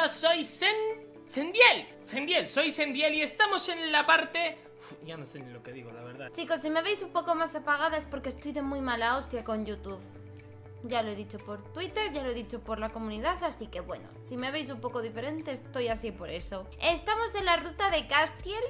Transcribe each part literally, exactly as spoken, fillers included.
Hola, soy Sen... Sendiel. Sendiel, soy Sendiel y estamos en la parte... Uf, ya no sé ni lo que digo, la verdad. Chicos, si me veis un poco más apagada es porque estoy de muy mala hostia con YouTube. Ya lo he dicho por Twitter, ya lo he dicho por la comunidad, así que bueno, si me veis un poco diferente estoy así por eso. Estamos en la ruta de Castiel.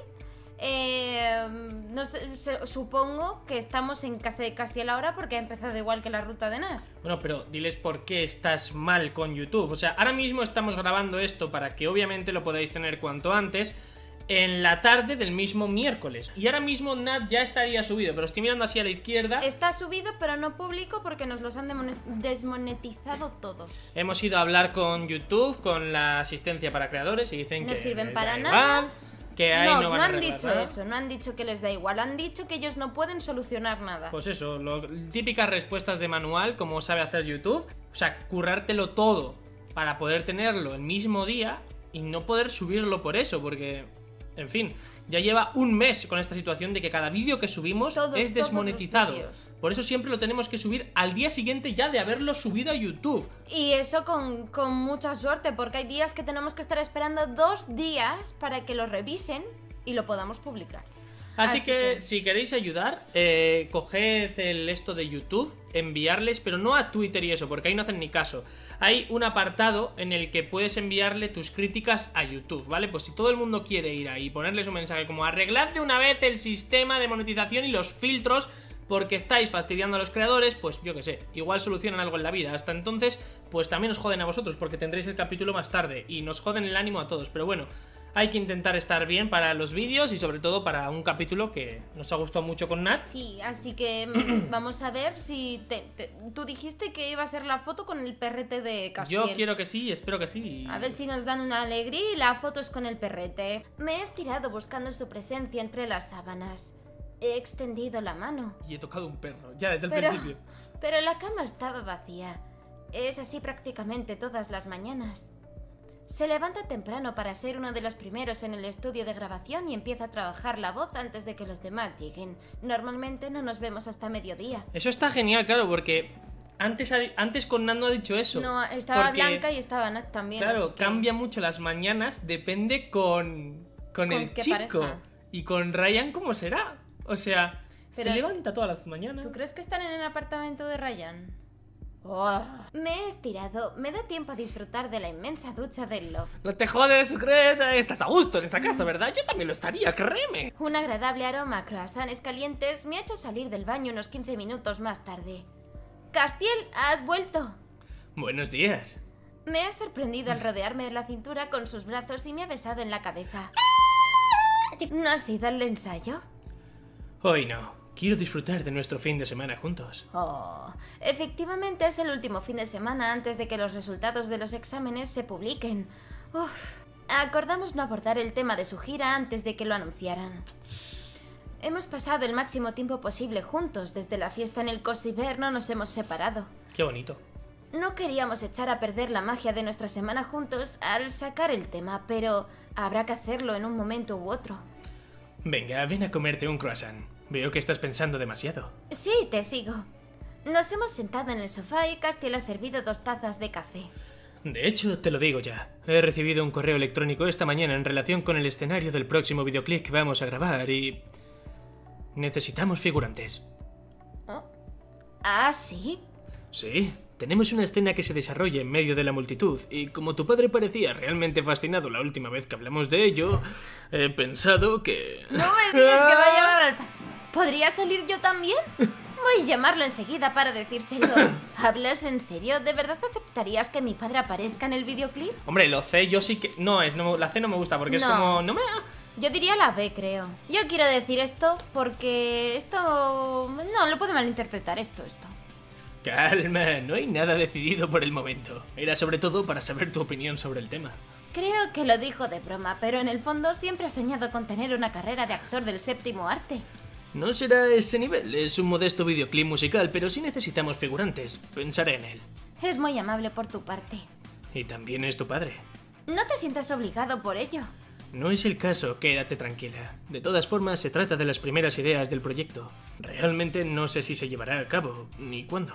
Eh, no sé, supongo que estamos en casa de Castiel ahora porque ha empezado igual que la ruta de Nar. Bueno, pero diles por qué estás mal con YouTube. O sea, ahora mismo estamos grabando esto para que obviamente lo podáis tener cuanto antes, en la tarde del mismo miércoles. Y ahora mismo Nat ya estaría subido, pero estoy mirando así a la izquierda. Está subido pero no público porque nos los han desmonetizado todos. Hemos ido a hablar con YouTube, con la asistencia para creadores, y dicen no que sirven les para da nada. igual, que ahí no, no van no a han arreglar dicho nada. eso, no han dicho que les da igual, han dicho que ellos no pueden solucionar nada. Pues eso, lo, típicas respuestas de manual, como sabe hacer YouTube. O sea, currártelo todo para poder tenerlo el mismo día y no poder subirlo por eso, porque, en fin, ya lleva un mes con esta situación de que cada vídeo que subimos Todos, es desmonetizado. todos los vídeos. Por eso siempre lo tenemos que subir al día siguiente ya de haberlo subido a YouTube. Y eso con, con mucha suerte, porque hay días que tenemos que estar esperando dos días para que lo revisen y lo podamos publicar. Así, Así que, que- si queréis ayudar, eh, coged el esto de YouTube, enviarles, pero no a Twitter y eso, porque ahí no hacen ni caso. Hay un apartado en el que puedes enviarle tus críticas a YouTube, ¿vale? Pues si todo el mundo quiere ir ahí y ponerles un mensaje como arreglad de una vez el sistema de monetización y los filtros porque estáis fastidiando a los creadores, pues yo que sé, igual solucionan algo en la vida. Hasta entonces, pues también os joden a vosotros porque tendréis el capítulo más tarde y nos joden el ánimo a todos, pero bueno. Hay que intentar estar bien para los vídeos y sobre todo para un capítulo que nos ha gustado mucho con Nat. Sí, así que mm, vamos a ver si... Te, te- tú dijiste que iba a ser la foto con el perrete de Castiel. Yo quiero que sí, espero que sí. A ver si nos dan una alegría y la foto es con el perrete. Me he estirado buscando su presencia entre las sábanas. He extendido la mano. Y he tocado un perro, ya desde el Pero, principio. pero la cama estaba vacía. Es así prácticamente todas las mañanas. Se levanta temprano para ser uno de los primeros en el estudio de grabación y empieza a trabajar la voz antes de que los demás lleguen. Normalmente no nos vemos hasta mediodía. Eso está genial, claro, porque antes, ha- antes con Nat no ha dicho eso. No, estaba porque, Blanca y estaba Nat también. Claro, así que- cambia mucho las mañanas, depende con, con, ¿Con el qué chico. pareja? Y con Ryan, ¿cómo será? O sea, Pero- se levanta todas las mañanas. ¿Tú crees que están en el apartamento de Ryan? Oh. Me he estirado. Me da tiempo a disfrutar de la inmensa ducha del loft. No te jodes, secreta. Estás a gusto en esa casa, ¿verdad? Yo también lo estaría, créeme. Un agradable aroma a croissants calientes me ha hecho salir del baño unos quince minutos más tarde. Castiel, ¿has vuelto? Buenos días. Me ha sorprendido al rodearme de la cintura con sus brazos y me ha besado en la cabeza. ¿No has ido al ensayo? Hoy no. Quiero disfrutar de nuestro fin de semana juntos. Oh, efectivamente es el último fin de semana antes de que los resultados de los exámenes se publiquen. Uf, acordamos no abordar el tema de su gira antes de que lo anunciaran. Hemos pasado el máximo tiempo posible juntos. Desde la fiesta en el Cosiver no nos hemos separado. Qué bonito. No queríamos echar a perder la magia de nuestra semana juntos al sacar el tema, pero habrá que hacerlo en un momento u otro. Venga, ven a comerte un croissant. Veo que estás pensando demasiado. Sí, te sigo. Nos hemos sentado en el sofá y Castiel ha servido dos tazas de café. De hecho, te lo digo ya. He recibido un correo electrónico esta mañana en relación con el escenario del próximo videoclip que vamos a grabar y... necesitamos figurantes. ¿Oh? ¿Ah, sí? Sí, tenemos una escena que se desarrolla en medio de la multitud y como tu padre parecía realmente fascinado la última vez que hablamos de ello, he pensado que... No me digas que va a llamar al... pa- ¿Podría salir yo también? Voy a llamarlo enseguida para decírselo. ¿Hablas en serio? ¿De verdad aceptarías que mi padre aparezca en el videoclip? Hombre, lo C yo sí que... No, es, no, la C no me gusta porque es No. como... No me... Yo diría la B, creo. Yo quiero decir esto porque esto... No, lo puede malinterpretar esto, esto. Calma, no hay nada decidido por el momento. Era sobre todo para saber tu opinión sobre el tema. Creo que lo dijo de broma, pero en el fondo siempre ha soñado con tener una carrera de actor del séptimo arte. No será ese nivel, es un modesto videoclip musical, pero sí necesitamos figurantes. Pensaré en él. Es muy amable por tu parte. Y también es tu padre. No te sientas obligado por ello. No es el caso, quédate tranquila. De todas formas, se trata de las primeras ideas del proyecto. Realmente no sé si se llevará a cabo, ni cuándo.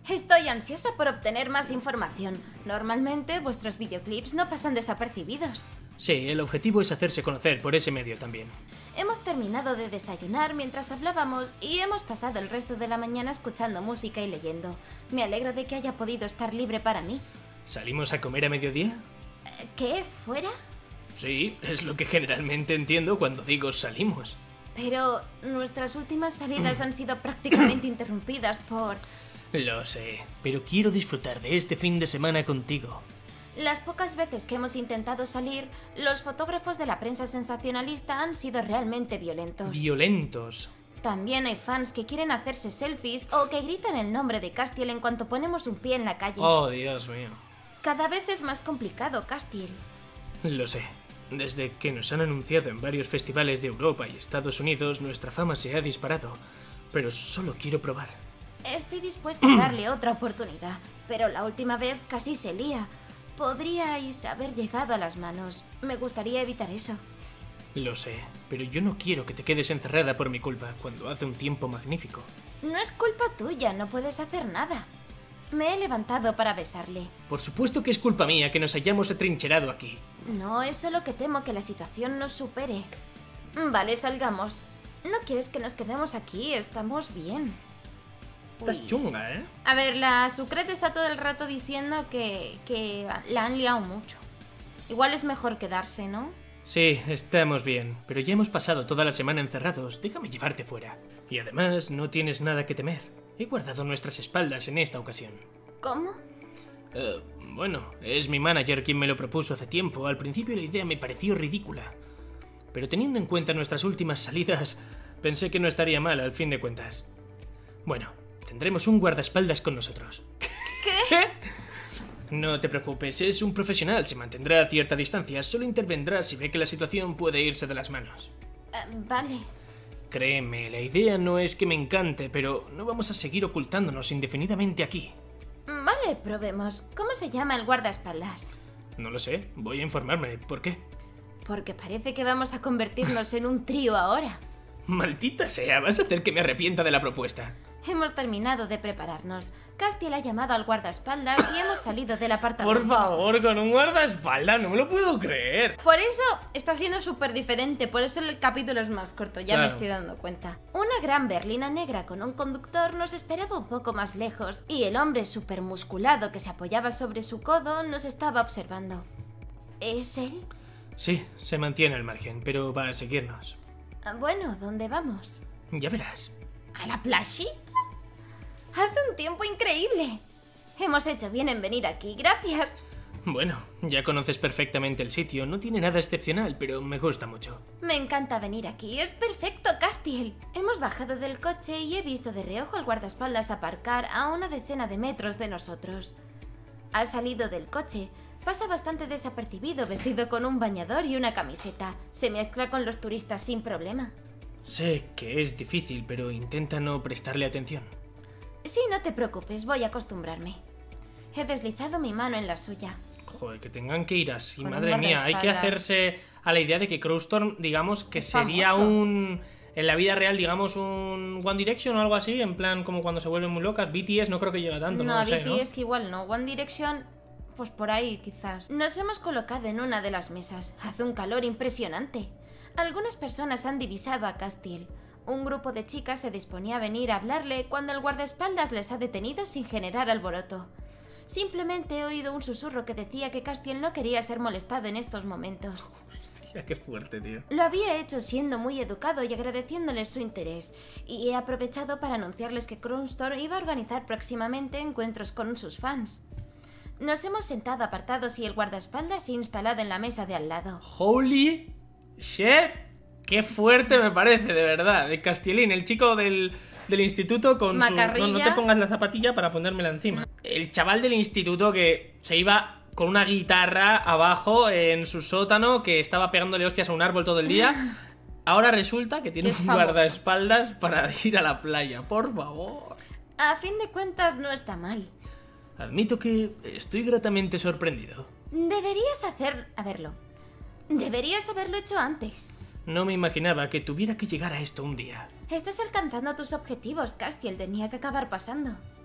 Estoy ansiosa por obtener más información. Normalmente vuestros videoclips no pasan desapercibidos. Sí, el objetivo es hacerse conocer por ese medio también. Hemos terminado de desayunar mientras hablábamos y hemos pasado el resto de la mañana escuchando música y leyendo. Me alegro de que haya podido estar libre para mí. ¿Salimos a comer a mediodía? ¿Qué? ¿Fuera? Sí, es lo que generalmente entiendo cuando digo salimos. Pero nuestras últimas salidas han sido prácticamente interrumpidas por... Lo sé, pero quiero disfrutar de este fin de semana contigo. Las pocas veces que hemos intentado salir, los fotógrafos de la prensa sensacionalista han sido realmente violentos. Violentos. También hay fans que quieren hacerse selfies o que gritan el nombre de Castiel en cuanto ponemos un pie en la calle. Oh, Dios mío. Cada vez es más complicado, Castiel. Lo sé. Desde que nos han anunciado en varios festivales de Europa y Estados Unidos, nuestra fama se ha disparado. Pero solo quiero probar. Estoy dispuesta a darle otra oportunidad, pero la última vez casi se lía. Podríais haber llegado a las manos. Me gustaría evitar eso. Lo sé, pero yo no quiero que te quedes encerrada por mi culpa cuando hace un tiempo magnífico. No es culpa tuya, no puedes hacer nada. Me he levantado para besarle. Por supuesto que es culpa mía que nos hayamos atrincherado aquí. No, es solo que temo que la situación nos supere. Vale, salgamos. ¿No quieres que nos quedemos aquí? Estamos bien. Estás Uy. chunga, ¿eh? A ver, la Sucret está todo el rato diciendo que, que la han liado mucho. Igual es mejor quedarse, ¿no? Sí, estamos bien, pero ya hemos pasado toda la semana encerrados. Déjame llevarte fuera. Y además, no tienes nada que temer. He guardado nuestras espaldas en esta ocasión. ¿Cómo? Uh, bueno, es mi manager quien me lo propuso hace tiempo. Al principio la idea me pareció ridícula. Pero teniendo en cuenta nuestras últimas salidas, pensé que no estaría mal al fin de cuentas. Bueno, tendremos un guardaespaldas con nosotros. ¿Qué? No te preocupes, es un profesional, se mantendrá a cierta distancia, solo intervendrá si ve que la situación puede irse de las manos. Uh, vale. Créeme, la idea no es que me encante, pero no vamos a seguir ocultándonos indefinidamente aquí. Vale, probemos. ¿Cómo se llama el guardaespaldas? No lo sé, voy a informarme. ¿Por qué? Porque parece que vamos a convertirnos en un trío ahora. Maldita sea, vas a hacer que me arrepienta de la propuesta. Hemos terminado de prepararnos. Castiel ha llamado al guardaespaldas y hemos salido del apartamento. Por favor, con un guardaespaldas, no me lo puedo creer. Por eso está siendo súper diferente, por eso el capítulo es más corto, ya Claro. me estoy dando cuenta. Una gran berlina negra con un conductor nos esperaba un poco más lejos y el hombre súper musculado que se apoyaba sobre su codo nos estaba observando. ¿Es él? Sí, se mantiene al margen, pero va a seguirnos. Ah, bueno, ¿dónde vamos? Ya verás. ¿A la playita? Hace un tiempo increíble. Hemos hecho bien en venir aquí, gracias. Bueno, ya conoces perfectamente el sitio, no tiene nada excepcional, pero me gusta mucho. Me encanta venir aquí, es perfecto, Castiel. Hemos bajado del coche y he visto de reojo al guardaespaldas aparcar a una decena de metros de nosotros. Ha salido del coche, pasa bastante desapercibido, vestido con un bañador y una camiseta. Se mezcla con los turistas sin problema. Sé que es difícil, pero intenta no prestarle atención. Sí, no te preocupes, voy a acostumbrarme. He deslizado mi mano en la suya. Joder, que tengan que ir así, Con un madre mía. Hay que guardaespaldas. hacerse a la idea de que Crowstorm, digamos, que Es sería famoso. un... En la vida real, digamos, un One Direction o algo así, en plan como cuando se vuelven muy locas. B T S no creo que llegue tanto, no, No, lo sé, B T S que igual no. One Direction, pues por ahí quizás. Nos hemos colocado en una de las mesas. Hace un calor impresionante. Algunas personas han divisado a Castiel. Un grupo de chicas se disponía a venir a hablarle cuando el guardaespaldas les ha detenido sin generar alboroto. Simplemente he oído un susurro que decía que Castiel no quería ser molestado en estos momentos. Hostia, qué fuerte, tío. Lo había hecho siendo muy educado y agradeciéndoles su interés, y he aprovechado para anunciarles que Crowstorm iba a organizar próximamente encuentros con sus fans. Nos hemos sentado apartados y el guardaespaldas se ha instalado en la mesa de al lado. Holy shit. Qué fuerte me parece, de verdad. De Castielín, el chico del, del instituto con Macarrilla. su... No, no te pongas la zapatilla para ponérmela encima. El chaval del instituto que se iba con una guitarra abajo en su sótano, que estaba pegándole hostias a un árbol todo el día. Ahora resulta que tiene Que es un famoso. guardaespaldas para ir a la playa. Por favor. A fin de cuentas no está mal. Admito que estoy gratamente sorprendido. Deberías hacer... a verlo. Deberías haberlo hecho antes. No me imaginaba que tuviera que llegar a esto un día. Estás alcanzando tus objetivos, Castiel, tenía que acabar pasando.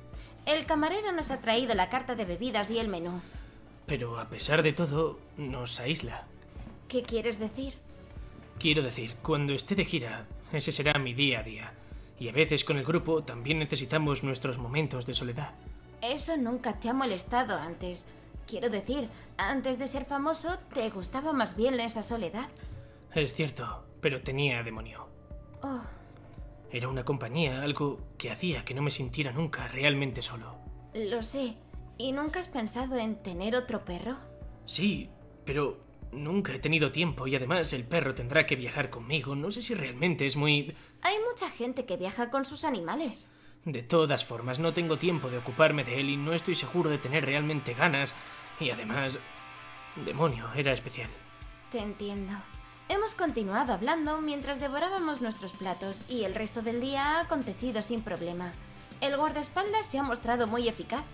El camarero nos ha traído la carta de bebidas y el menú. Pero a pesar de todo, nos aísla. ¿Qué quieres decir? Quiero decir, cuando esté de gira, ese será mi día a día. Y a veces con el grupo también necesitamos nuestros momentos de soledad. Eso nunca te ha molestado antes. Quiero decir, antes de ser famoso, ¿te gustaba más bien esa soledad? Es cierto, pero tenía demonio. Oh, Era una compañía, algo que hacía que no me sintiera nunca realmente solo. lo sé. ¿Y nunca has pensado en tener otro perro? Sí, pero nunca he tenido tiempo y además el perro tendrá que viajar conmigo. No sé si realmente es muy... Hay mucha gente que viaja con sus animales. De todas formas, no tengo tiempo de ocuparme de él y no estoy seguro de tener realmente ganas. Y además... Demonio, era especial. Te entiendo. Hemos continuado hablando mientras devorábamos nuestros platos y el resto del día ha acontecido sin problema. El guardaespaldas se ha mostrado muy eficaz.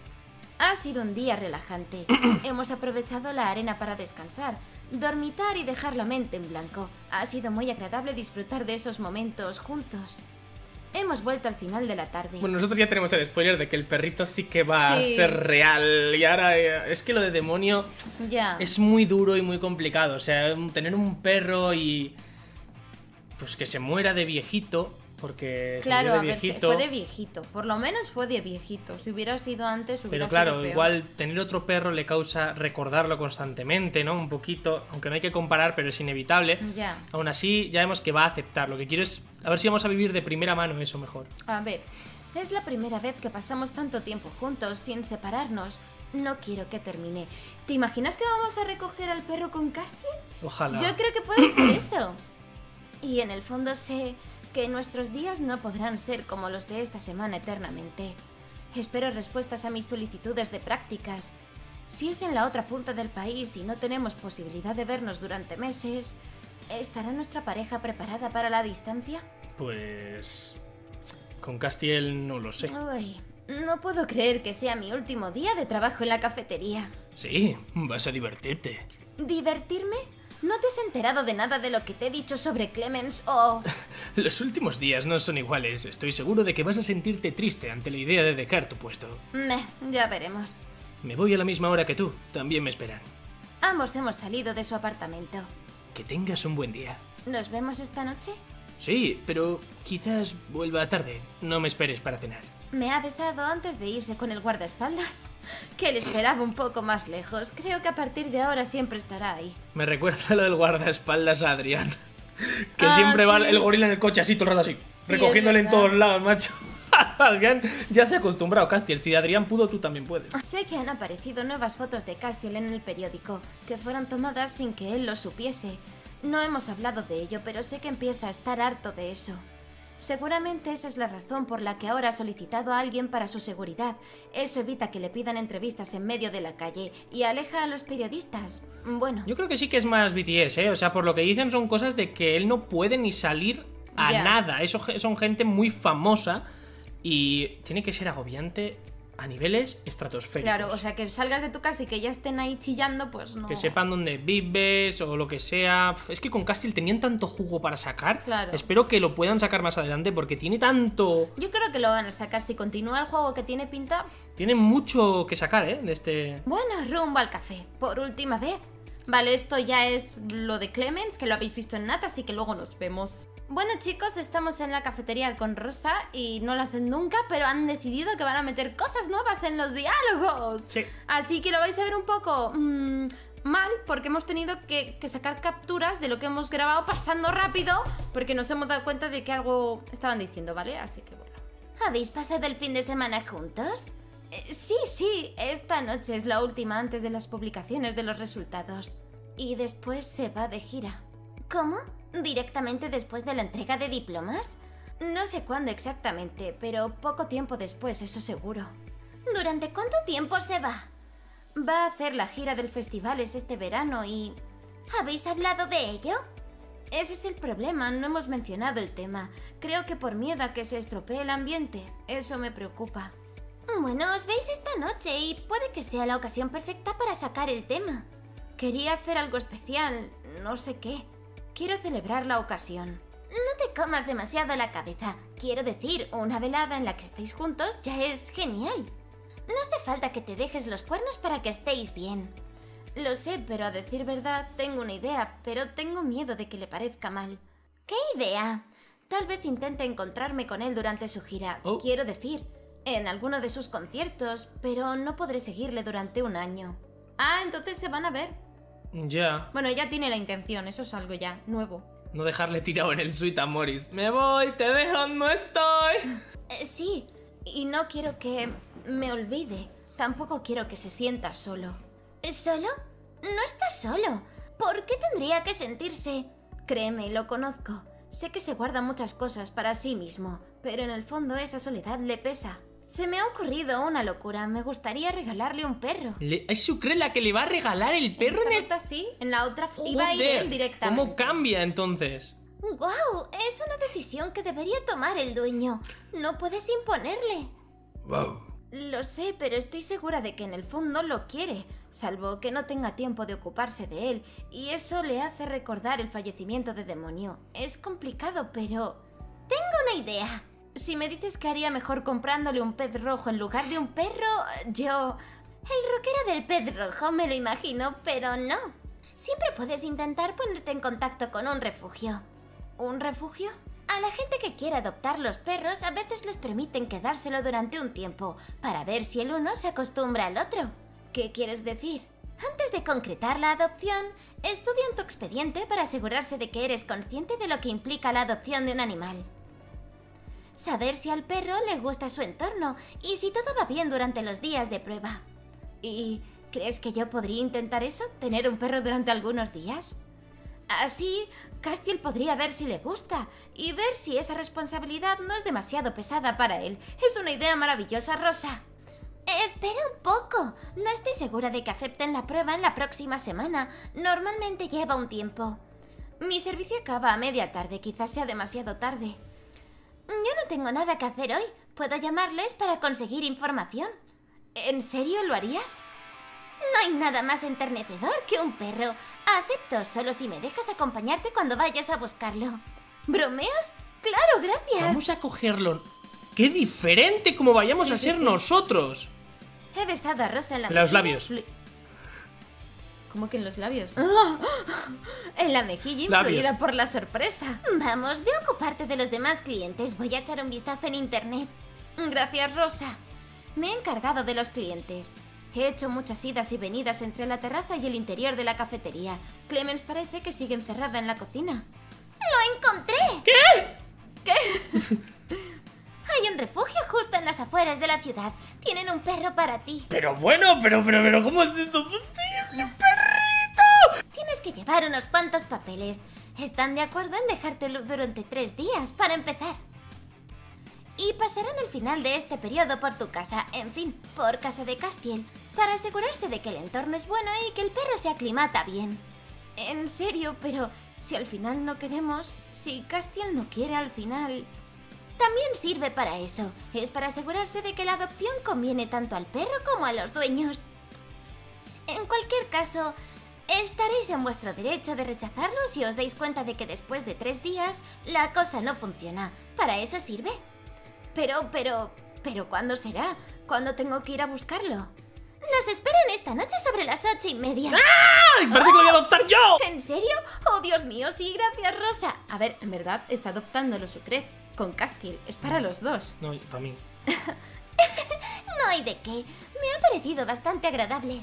Ha sido un día relajante. Hemos aprovechado la arena para descansar, dormitar y dejar la mente en blanco. Ha sido muy agradable disfrutar de esos momentos juntos. Hemos vuelto al final de la tarde. Bueno, nosotros ya tenemos el spoiler de que el perrito sí que va Sí. a ser real. Y ahora eh, es que lo de demonio Ya. es muy duro y muy complicado. O sea, tener un perro y... Pues que se muera de viejito. Porque se Claro, murió a de ver, se- viejito. fue de viejito. Por lo menos fue de viejito. Si hubiera sido antes, hubiera Pero claro, sido peor. igual tener otro perro le causa recordarlo constantemente, ¿no? Un poquito, aunque no hay que comparar, pero es inevitable. Ya. Aún así, ya vemos que va a aceptar. Lo que quiero es a ver si vamos a vivir de primera mano eso mejor. A ver, es la primera vez que pasamos tanto tiempo juntos sin separarnos. No quiero que termine. ¿Te imaginas que vamos a recoger al perro con Castiel? Ojalá. Yo creo que puede ser eso. Y en el fondo sé que nuestros días no podrán ser como los de esta semana eternamente. Espero respuestas a mis solicitudes de prácticas. Si es en la otra punta del país y no tenemos posibilidad de vernos durante meses, ¿estará nuestra pareja preparada para la distancia? Pues... Con Castiel no lo sé. Uy, no puedo creer que sea mi último día de trabajo en la cafetería. Sí, vas a divertirte. ¿Divertirme? ¿No te has enterado de nada de lo que te he dicho sobre Clemens o...? Los últimos días no son iguales. Estoy seguro de que vas a sentirte triste ante la idea de dejar tu puesto. Meh, ya veremos. Me voy a la misma hora que tú. También me esperan. Ambos hemos salido de su apartamento. Que tengas un buen día. ¿Nos vemos esta noche? Sí, pero quizás vuelva tarde. No me esperes para cenar. Me ha besado antes de irse con el guardaespaldas. Que le esperaba un poco más lejos. Creo que a partir de ahora siempre estará ahí. Me recuerda lo del guardaespaldas a Adrián. Que Ah, siempre va sí. el gorila en el coche así todo el rato así. Sí, recogiéndole es en verdad. todos lados, macho. Adrián ya se ha acostumbrado, Castiel. Si Adrián pudo, tú también puedes. Sé que han aparecido nuevas fotos de Castiel en el periódico, que fueron tomadas sin que él lo supiese. No hemos hablado de ello, pero sé que empieza a estar harto de eso. Seguramente esa es la razón por la que ahora ha solicitado a alguien para su seguridad. Eso evita que le pidan entrevistas en medio de la calle y aleja a los periodistas. Bueno, Yo creo que sí que es más B T S, ¿eh? O sea, por lo que dicen son cosas de que él no puede ni salir a Ya. nada. Eso ge- son gente muy famosa y tiene que ser agobiante a niveles estratosféricos. claro, o sea, que salgas de tu casa y que ya estén ahí chillando, pues no. Que sepan dónde vives o lo que sea. Uf, es que con Castiel tenían tanto jugo para sacar. Claro. Espero que lo puedan sacar más adelante porque tiene tanto... Yo creo que lo van a sacar si continúa el juego que tiene pinta. Tiene mucho que sacar, ¿eh? De este... Bueno, rumbo al café, por última vez. Vale, esto ya es lo de Clemens, que lo habéis visto en Nata, así que luego nos vemos. Bueno chicos, estamos en la cafetería con Rosa y no lo hacen nunca, pero han decidido que van a meter cosas nuevas en los diálogos. Sí. Así que lo vais a ver un poco mmm, mal, porque hemos tenido que, que sacar capturas de lo que hemos grabado pasando rápido, porque nos hemos dado cuenta de que algo estaban diciendo, ¿vale? Así que bueno. ¿Habéis pasado el fin de semana juntos? Eh, sí, sí, esta noche es la última antes de las publicaciones de los resultados. Y después se va de gira. ¿Cómo? ¿Directamente después de la entrega de diplomas? No sé cuándo exactamente, pero poco tiempo después, eso seguro. ¿Durante cuánto tiempo se va? Va a hacer la gira del festivales este verano y... ¿Habéis hablado de ello? Ese es el problema, no hemos mencionado el tema. Creo que por miedo a que se estropee el ambiente. Eso me preocupa. Bueno, os veis esta noche y puede que sea la ocasión perfecta para sacar el tema. Quería hacer algo especial, no sé qué. Quiero celebrar la ocasión. No te comas demasiado la cabeza. Quiero decir, una velada en la que estéis juntos ya es genial. No hace falta que te dejes los cuernos para que estéis bien. Lo sé, pero a decir verdad, tengo una idea, pero tengo miedo de que le parezca mal. ¿Qué idea? Tal vez intente encontrarme con él durante su gira. Oh. Quiero decir, en alguno de sus conciertos, pero no podré seguirle durante un año. Ah, entonces se van a ver. Ya. Bueno, ella tiene la intención, eso es algo ya nuevo. No dejarle tirado en el suite a Morris. Me voy, te dejo, no estoy. Eh, sí, y no quiero que me olvide. Tampoco quiero que se sienta solo. ¿Solo? No está solo. ¿Por qué tendría que sentirse? Créeme, lo conozco. Sé que se guarda muchas cosas para sí mismo, pero en el fondo esa soledad le pesa. Se me ha ocurrido una locura. Me gustaría regalarle un perro. Le... ¿Es su cree la que le va a regalar el perro en esta esta? sí, en la otra iba a ir él directamente. ¿Cómo cambia entonces? ¡Guau! Es una decisión que debería tomar el dueño. No puedes imponerle. Wow. Lo sé, pero estoy segura de que en el fondo lo quiere, salvo que no tenga tiempo de ocuparse de él, y eso le hace recordar el fallecimiento de Demonio. Es complicado, pero... ¡Tengo una idea! Si me dices que haría mejor comprándole un pez rojo en lugar de un perro, yo... El rockero del pez rojo me lo imagino, pero no. Siempre puedes intentar ponerte en contacto con un refugio. ¿Un refugio? A la gente que quiere adoptar los perros a veces les permiten quedárselo durante un tiempo, para ver si el uno se acostumbra al otro. ¿Qué quieres decir? Antes de concretar la adopción, estudian tu expediente para asegurarse de que eres consciente de lo que implica la adopción de un animal. Saber si al perro le gusta su entorno y si todo va bien durante los días de prueba. ¿Y crees que yo podría intentar eso? ¿Tener un perro durante algunos días? Así, Castiel podría ver si le gusta y ver si esa responsabilidad no es demasiado pesada para él. Es una idea maravillosa, Rosa. Espera un poco. No estoy segura de que acepten la prueba en la próxima semana. Normalmente lleva un tiempo. Mi servicio acaba a media tarde, quizás sea demasiado tarde. Yo no tengo nada que hacer hoy. Puedo llamarles para conseguir información. ¿En serio lo harías? No hay nada más enternecedor que un perro. Acepto solo si me dejas acompañarte cuando vayas a buscarlo. ¿Bromeos? Claro, gracias. Vamos a cogerlo. ¡Qué diferente como vayamos Sí, a sí, ser sí. nosotros! He besado a Rosa en la En los mejilla. labios. influ- ¿Cómo que en los labios? En la mejilla Labios. influida por la sorpresa. Vamos, ve a ocuparte de los demás clientes. Voy a echar un vistazo en internet. Gracias, Rosa. Me he encargado de los clientes. He hecho muchas idas y venidas entre la terraza y el interior de la cafetería. Clemens parece que sigue encerrada en la cocina. ¡Lo encontré! ¿Qué? ¿Qué? Hay un refugio justo en las afueras de la ciudad. Tienen un perro para ti. Pero bueno, pero, pero, pero, ¿cómo es esto posible? ¡Perrito! Tienes que llevar unos cuantos papeles. Están de acuerdo en dejártelo durante tres días, para empezar. Y pasarán el final de este periodo por tu casa, en fin, por casa de Castiel, para asegurarse de que el entorno es bueno y que el perro se aclimata bien. En serio, pero si al final no queremos, si Castiel no quiere al final... También sirve para eso. Es para asegurarse de que la adopción conviene tanto al perro como a los dueños. En cualquier caso, estaréis en vuestro derecho de rechazarlo si os dais cuenta de que después de tres días la cosa no funciona. Para eso sirve. Pero, pero, pero ¿cuándo será? ¿Cuándo tengo que ir a buscarlo? Nos esperan esta noche sobre las ocho y media. ¡Ay! ¡Parece que lo voy a adoptar yo! ¿En serio? Oh, Dios mío, sí, gracias, Rosa. A ver, en verdad está adoptándolo Sucret con Castiel. Es para los dos. No, para mí. No hay de qué. Me ha parecido bastante agradable.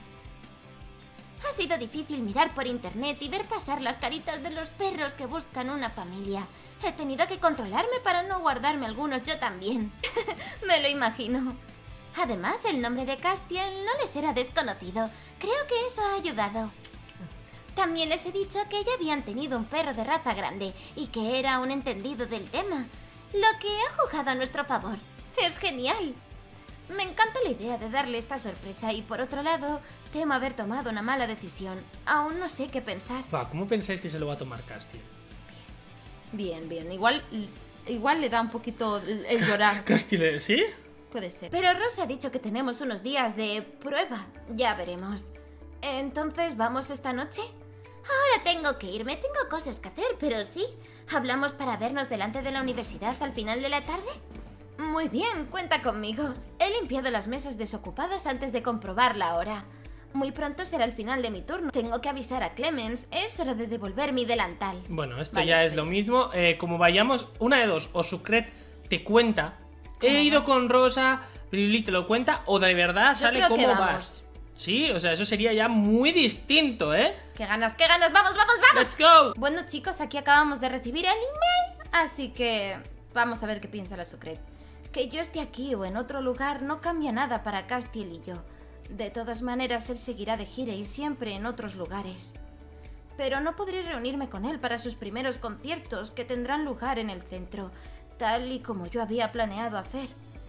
Ha sido difícil mirar por internet y ver pasar las caritas de los perros que buscan una familia. He tenido que controlarme para no guardarme algunos yo también. Me lo imagino. Además, el nombre de Castiel no les era desconocido. Creo que eso ha ayudado. También les he dicho que ya habían tenido un perro de raza grande y que era un entendido del tema, lo que ha jugado a nuestro favor. Es genial. Me encanta la idea de darle esta sorpresa y, por otro lado, temo haber tomado una mala decisión. Aún no sé qué pensar. Fa, ¿cómo pensáis que se lo va a tomar Castiel? Bien, bien. Igual, igual le da un poquito el, el llorar. ¿Castiel, sí? Puede ser. Pero Rosa ha dicho que tenemos unos días de prueba. Ya veremos. Entonces, ¿vamos esta noche? Ahora tengo que irme, tengo cosas que hacer, pero sí. ¿Hablamos para vernos delante de la universidad al final de la tarde? Muy bien, cuenta conmigo. He limpiado las mesas desocupadas antes de comprobar la hora. Muy pronto será el final de mi turno. Tengo que avisar a Clemens. Es hora de devolver mi delantal. Bueno, esto Vale, ya es estoy lo ya. mismo. Eh, como vayamos, una de dos. O Sucret te cuenta, he ¿Cómo ido va? con Rosa, Lili te lo cuenta, o de verdad sale creo cómo que vamos. vas. Sí, o sea, eso sería ya muy distinto, ¿eh? ¡Qué ganas, qué ganas! ¡Vamos, vamos, vamos! ¡Let's go! Bueno, chicos, aquí acabamos de recibir el email. Así que vamos a ver qué piensa la Sucret. Que yo esté aquí o en otro lugar no cambia nada para Castiel y yo. De todas maneras, él seguirá de gira y siempre en otros lugares. Pero no podré reunirme con él para sus primeros conciertos que tendrán lugar en el centro, tal y como yo había planeado hacer.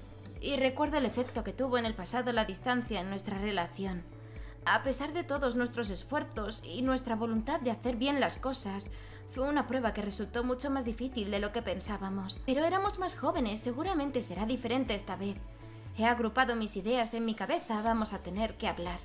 Y recuerdo el efecto que tuvo en el pasado la distancia en nuestra relación. A pesar de todos nuestros esfuerzos y nuestra voluntad de hacer bien las cosas, fue una prueba que resultó mucho más difícil de lo que pensábamos. Pero éramos más jóvenes, seguramente será diferente esta vez. He agrupado mis ideas en mi cabeza, vamos a tener que hablar.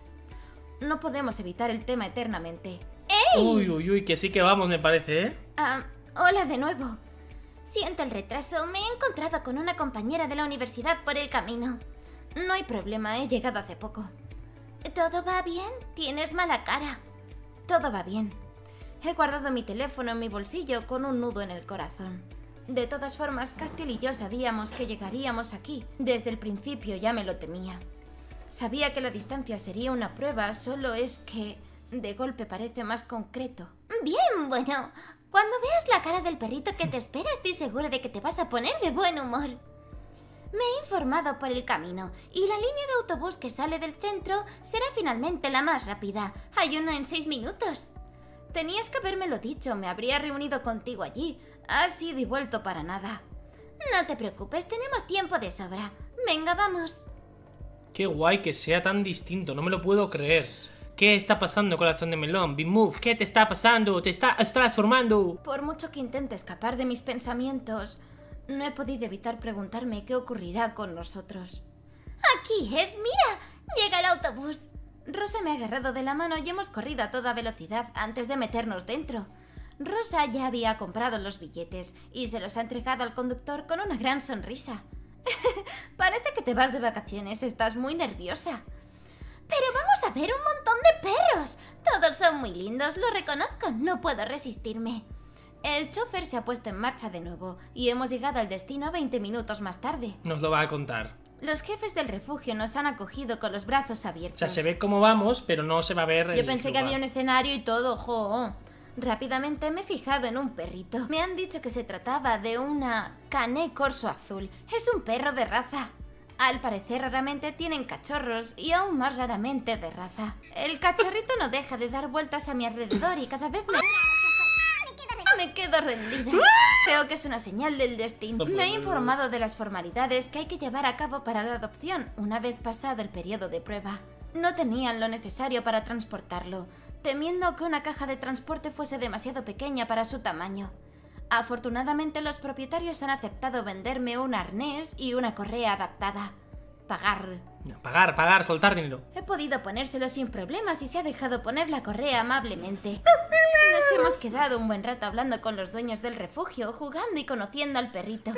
No podemos evitar el tema eternamente. Uy, uy, uy, que sí que vamos, me parece, ¿eh? Ah, hola de nuevo. Siento el retraso, me he encontrado con una compañera de la universidad por el camino. No hay problema, he llegado hace poco. ¿Todo va bien? Tienes mala cara. Todo va bien. He guardado mi teléfono en mi bolsillo con un nudo en el corazón. De todas formas, Castiel y yo sabíamos que llegaríamos aquí. Desde el principio ya me lo temía. Sabía que la distancia sería una prueba, solo es que de golpe parece más concreto. Bien, bueno. Cuando veas la cara del perrito que te espera, estoy segura de que te vas a poner de buen humor. Me he informado por el camino, y la línea de autobús que sale del centro será finalmente la más rápida. Hay una en seis minutos. Tenías que habérmelo dicho, me habría reunido contigo allí. Has ido y vuelto para nada. No te preocupes, tenemos tiempo de sobra. Venga, vamos. Qué guay que sea tan distinto, no me lo puedo creer. ¿Qué está pasando, corazón de melón? Be Move, ¿qué te está pasando? ¿Te estás transformando? Por mucho que intente escapar de mis pensamientos, no he podido evitar preguntarme qué ocurrirá con nosotros. ¡Aquí es! ¡Mira! ¡Llega el autobús! Rosa me ha agarrado de la mano y hemos corrido a toda velocidad antes de meternos dentro. Rosa ya había comprado los billetes y se los ha entregado al conductor con una gran sonrisa. Parece que te vas de vacaciones, estás muy nerviosa. Pero vamos a ver un montón de perros. Todos son muy lindos, lo reconozco, no puedo resistirme. El chofer se ha puesto en marcha de nuevo y hemos llegado al destino veinte minutos más tarde. Nos lo va a contar. Los jefes del refugio nos han acogido con los brazos abiertos. O sea, se ve cómo vamos, pero no se va a ver el Yo pensé que lugar. había un escenario y todo, jo. Rápidamente me he fijado en un perrito. Me han dicho que se trataba de una Canet Corso azul. Es un perro de raza. Al parecer raramente tienen cachorros y aún más raramente de raza. El cachorrito no deja de dar vueltas a mi alrededor y cada vez me... Me quedo rendida. Creo que es una señal del destino. Me he informado de las formalidades que hay que llevar a cabo para la adopción una vez pasado el periodo de prueba. No tenían lo necesario para transportarlo, temiendo que una caja de transporte fuese demasiado pequeña para su tamaño. Afortunadamente los propietarios han aceptado venderme un arnés y una correa adaptada. Pagar. No, pagar, pagar, soltar dinero. He podido ponérselo sin problemas y se ha dejado poner la correa amablemente. Nos hemos quedado un buen rato hablando con los dueños del refugio, jugando y conociendo al perrito.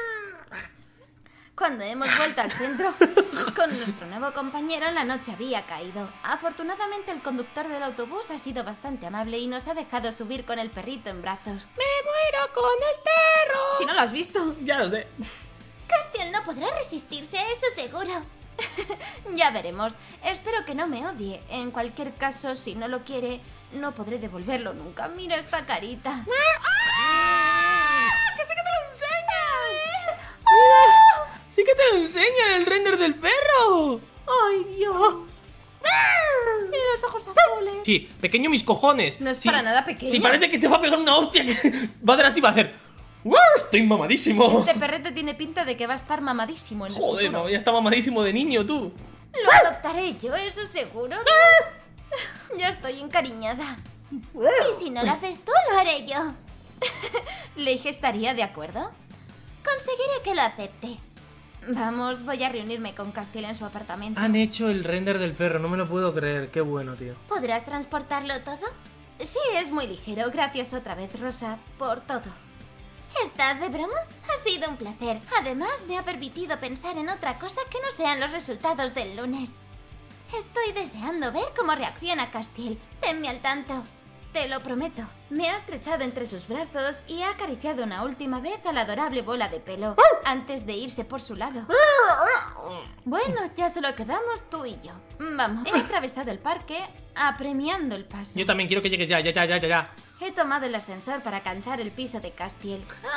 Cuando hemos vuelto al centro con nuestro nuevo compañero, la noche había caído. Afortunadamente el conductor del autobús ha sido bastante amable y nos ha dejado subir con el perrito en brazos. ¡Me muero con el perro! Si no lo has visto. Ya lo sé. Castiel no podrá resistirse, eso seguro. Ya veremos. Espero que no me odie. En cualquier caso, si no lo quiere, no podré devolverlo nunca. Mira esta carita. ¡Ah! ¡Que sí que te lo enseñan! ¡Ah! ¡Sí que te lo enseñan el render del perro! ¡Ay, Dios! Tiene los ojos azules. Sí, pequeño mis cojones. No es Sí, para nada pequeño. Sí, parece que te va a pegar una hostia que va a hacer así, va a hacer... ¡Wow! Estoy mamadísimo. Este perrete tiene pinta de que va a estar mamadísimo en el Joder, futuro. no, ya está mamadísimo de niño, tú. Lo adoptaré yo, eso seguro. Ya estoy encariñada. Y si no lo haces tú, lo haré yo. Leige estaría de acuerdo. Conseguiré que lo acepte. Vamos, voy a reunirme con Castiel en su apartamento. Han hecho el render del perro, no me lo puedo creer. Qué bueno, tío. ¿Podrás transportarlo todo? Sí, es muy ligero. Gracias otra vez, Rosa, por todo. ¿Estás de broma? Ha sido un placer. Además, me ha permitido pensar en otra cosa que no sean los resultados del lunes. Estoy deseando ver cómo reacciona Castiel. Tenme al tanto. Te lo prometo. Me ha estrechado entre sus brazos y ha acariciado una última vez a la adorable bola de pelo antes de irse por su lado. Bueno, ya solo quedamos tú y yo. Vamos, he atravesado el parque apremiando el paso. Yo también quiero que llegue ya, ya, ya, ya, ya, ya. He tomado el ascensor para alcanzar el piso de Castiel.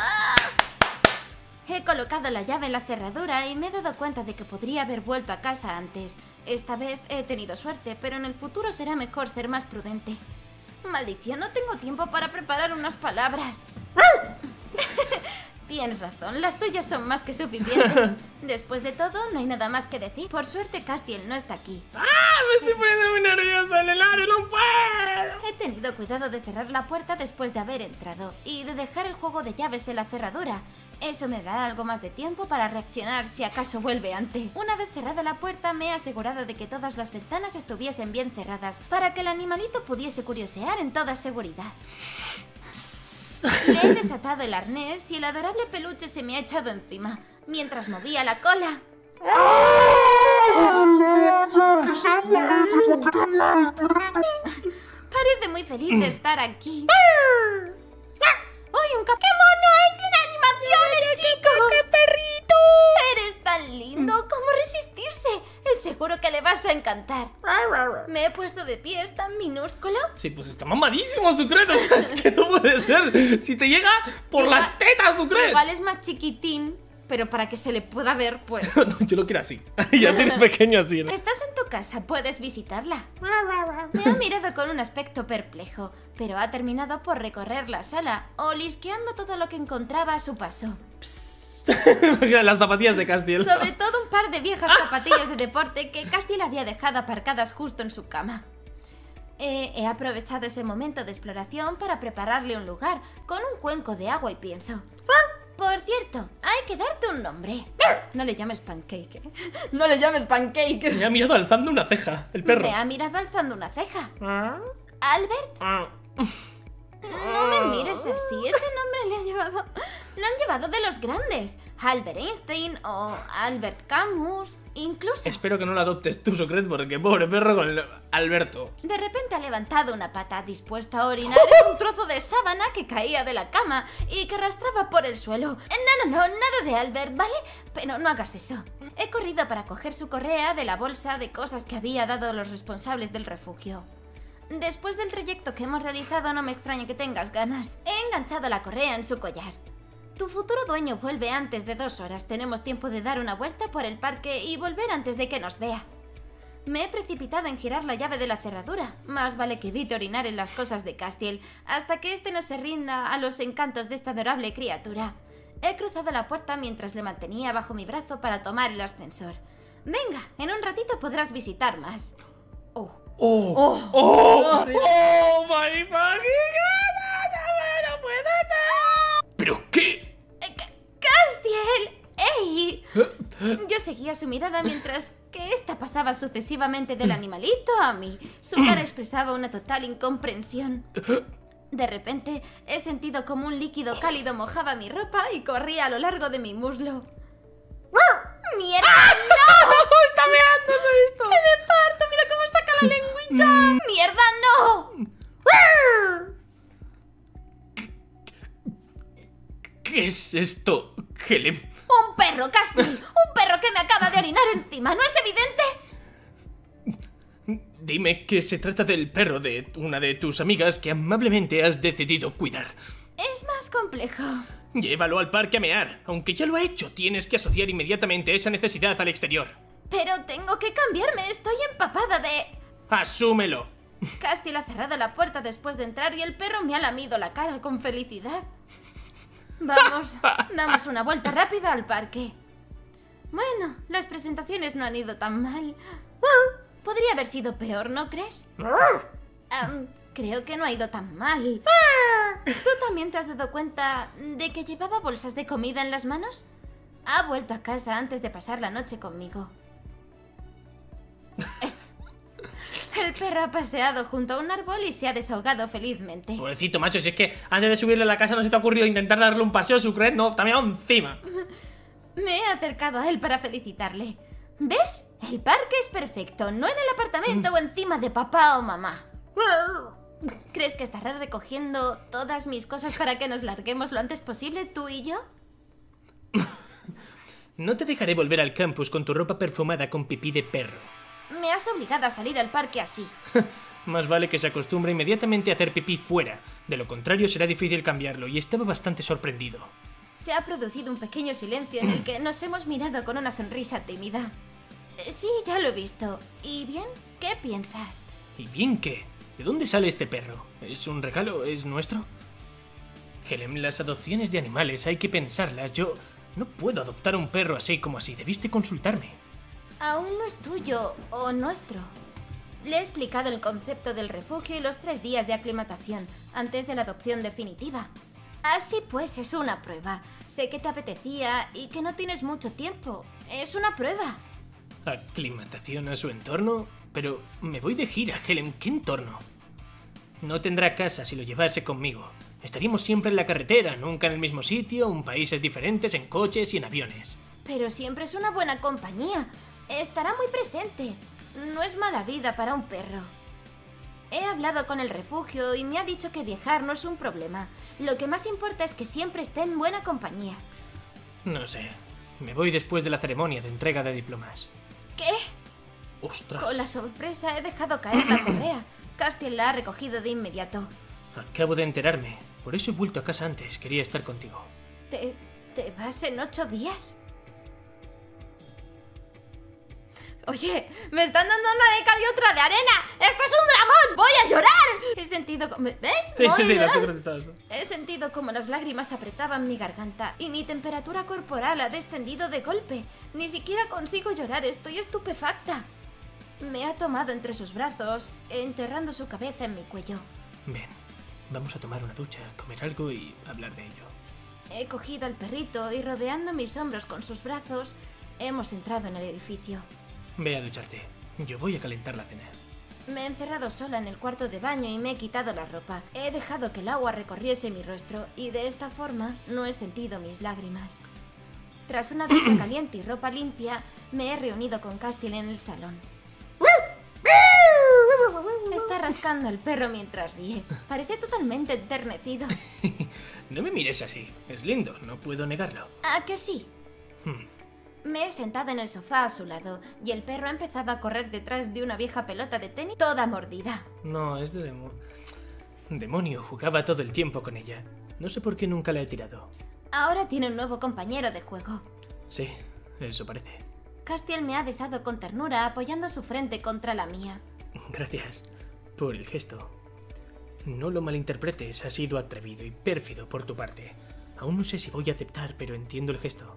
He colocado la llave en la cerradura y me he dado cuenta de que podría haber vuelto a casa antes. Esta vez he tenido suerte, pero en el futuro será mejor ser más prudente. Maldición, no tengo tiempo para preparar unas palabras. Tienes razón, las tuyas son más que suficientes. Después de todo, no hay nada más que decir. Por suerte, Castiel no está aquí. ¡Ah! Me estoy poniendo muy nerviosa, Leonardo, no puedo. He tenido cuidado de cerrar la puerta después de haber entrado y de dejar el juego de llaves en la cerradura. Eso me dará algo más de tiempo para reaccionar si acaso vuelve antes. Una vez cerrada la puerta, me he asegurado de que todas las ventanas estuviesen bien cerradas para que el animalito pudiese curiosear en toda seguridad. Le he desatado el arnés y el adorable peluche se me ha echado encima, mientras movía la cola. Parece muy feliz de estar aquí. ¡Uy, un cap... ¡Qué mono es en animaciones, chicos! ¡Qué perrito! ¡Eres tan lindo! ¿Cómo resistirse? Es seguro que le vas a encantar. ¿Me he puesto de pie? ¿Es tan minúsculo? Sí, pues está mamadísimo, Sucret. O sea, es que no puede ser. Si te llega por Igual, las tetas, Sucret. Igual es más chiquitín, pero para que se le pueda ver, pues... No, yo lo quiero así. Y así de pequeño, así, ¿no? Estás en tu casa, puedes visitarla. Me ha mirado con un aspecto perplejo, pero ha terminado por recorrer la sala, olisqueando todo lo que encontraba a su paso. Las zapatillas de Castiel. Sobre todo un par de viejas zapatillas de deporte que Castiel había dejado aparcadas justo en su cama. Eh, he aprovechado ese momento de exploración para prepararle un lugar, con un cuenco de agua y pienso. Por cierto, hay que darte un nombre. No le llames Pancake, ¿eh? No le llames Pancake. Me ha mirado alzando una ceja, el perro. Me ha mirado alzando una ceja. ¿Ah? ¿Albert? Ah. No me mires así, ese nombre le han llevado... Lo han llevado de los grandes. Albert Einstein o Albert Camus, incluso... Espero que no lo adoptes tú, Sucret, porque pobre perro con el Alberto. De repente ha levantado una pata, dispuesto a orinar en un trozo de sábana que caía de la cama y que arrastraba por el suelo. No, no, no, nada de Albert, ¿vale? Pero no hagas eso. He corrido para coger su correa de la bolsa de cosas que había dado los responsables del refugio. Después del trayecto que hemos realizado, no me extraña que tengas ganas. He enganchado la correa en su collar. Tu futuro dueño vuelve antes de dos horas. Tenemos tiempo de dar una vuelta por el parque y volver antes de que nos vea. Me he precipitado en girar la llave de la cerradura. Más vale que evite orinar en las cosas de Castiel hasta que éste no se rinda a los encantos de esta adorable criatura. He cruzado la puerta mientras le mantenía bajo mi brazo para tomar el ascensor. Venga, en un ratito podrás visitar más. Oh. ¡Oh! ¡Oh! ¡Oh! ¡Oh, Dios! ¡Oh, my fucking God! ¡No puede ser! ¿Pero qué? ¡Castiel! ¡Ey! Yo seguía su mirada mientras que ésta pasaba sucesivamente del animalito a mí. Su cara expresaba una total incomprensión. De repente, he sentido como un líquido cálido mojaba mi ropa y corría a lo largo de mi muslo. ¡Mierda! ¡No! ¡Está meando, se ha visto! ¡Que me parto! ¡Mira cómo saca la lengüita! ¡Mierda, no! ¿Qué es esto, Helen? ¡Un perro, Castiel! ¡Un perro que me acaba de orinar encima! ¿No es evidente? Dime que se trata del perro de una de tus amigas que amablemente has decidido cuidar. Es más complejo. Llévalo al parque a mear. Aunque ya lo ha hecho, tienes que asociar inmediatamente esa necesidad al exterior. Pero tengo que cambiarme, estoy empapada de... ¡Asúmelo! Castiel ha cerrado la puerta después de entrar y el perro me ha lamido la cara con felicidad. Vamos, damos una vuelta rápida al parque. Bueno, las presentaciones no han ido tan mal. Podría haber sido peor, ¿no crees? Um, creo que no ha ido tan mal. ¿Tú también te has dado cuenta de que llevaba bolsas de comida en las manos? Ha vuelto a casa antes de pasar la noche conmigo. El perro ha paseado junto a un árbol y se ha desahogado felizmente. Pobrecito, macho, si es que antes de subirle a la casa no se te ha ocurrido intentar darle un paseo sucret, no, también encima. Me he acercado a él para felicitarle. ¿Ves? El parque es perfecto, no en el apartamento o encima de papá o mamá. ¿Crees que estarás recogiendo todas mis cosas para que nos larguemos lo antes posible, tú y yo? No te dejaré volver al campus con tu ropa perfumada con pipí de perro. Me has obligado a salir al parque así. Más vale que se acostumbre inmediatamente a hacer pipí fuera. De lo contrario será difícil cambiarlo y estaba bastante sorprendido. Se ha producido un pequeño silencio en el que nos hemos mirado con una sonrisa tímida. Sí, ya lo he visto. ¿Y bien? ¿Qué piensas? ¿Y bien qué? ¿De dónde sale este perro? ¿Es un regalo? ¿Es nuestro? Helen, las adopciones de animales hay que pensarlas. Yo no puedo adoptar un perro así como así. Debiste consultarme. Aún no es tuyo o nuestro. Le he explicado el concepto del refugio y los tres días de aclimatación antes de la adopción definitiva. Así pues, es una prueba. Sé que te apetecía y que no tienes mucho tiempo. Es una prueba. ¿Aclimatación a su entorno? Pero me voy de gira, Helen. ¿Qué entorno? No tendrá casa si lo llevase conmigo. Estaríamos siempre en la carretera, nunca en el mismo sitio, en países diferentes, en coches y en aviones. Pero siempre es una buena compañía. Estará muy presente. No es mala vida para un perro. He hablado con el refugio y me ha dicho que viajar no es un problema. Lo que más importa es que siempre esté en buena compañía. No sé. Me voy después de la ceremonia de entrega de diplomas. ¿Qué? ¡Ostras! Con la sorpresa he dejado caer la correa. Castiel la ha recogido de inmediato. Acabo de enterarme. Por eso he vuelto a casa antes. Quería estar contigo. ¿Te, te vas en ocho días? Oye, me están dando una de cal y otra de arena. ¡Esto es un dragón! ¡Voy a llorar! He sentido... como... ¿Ves? Sí, Voy sí, a sí, llorar. lo sé que He sentido como las lágrimas apretaban mi garganta y mi temperatura corporal ha descendido de golpe. Ni siquiera consigo llorar, estoy estupefacta. Me ha tomado entre sus brazos, enterrando su cabeza en mi cuello. Ven, vamos a tomar una ducha, comer algo y hablar de ello. He cogido al perrito y rodeando mis hombros con sus brazos, hemos entrado en el edificio. Ve a ducharte. Yo voy a calentar la cena. Me he encerrado sola en el cuarto de baño y me he quitado la ropa. He dejado que el agua recorriese mi rostro y de esta forma no he sentido mis lágrimas. Tras una ducha caliente y ropa limpia, me he reunido con Castiel en el salón. Está rascando al perro mientras ríe. Parece totalmente enternecido. No me mires así. Es lindo, no puedo negarlo. ¿A que sí? Hmm. Me he sentado en el sofá a su lado y el perro ha empezado a correr detrás de una vieja pelota de tenis toda mordida. No, es de demo... demonio. Jugaba todo el tiempo con ella. No sé por qué nunca la he tirado. Ahora tiene un nuevo compañero de juego. Sí, eso parece. Castiel me ha besado con ternura apoyando su frente contra la mía. Gracias por el gesto. No lo malinterpretes, ha sido atrevido y pérfido por tu parte. Aún no sé si voy a aceptar, pero entiendo el gesto.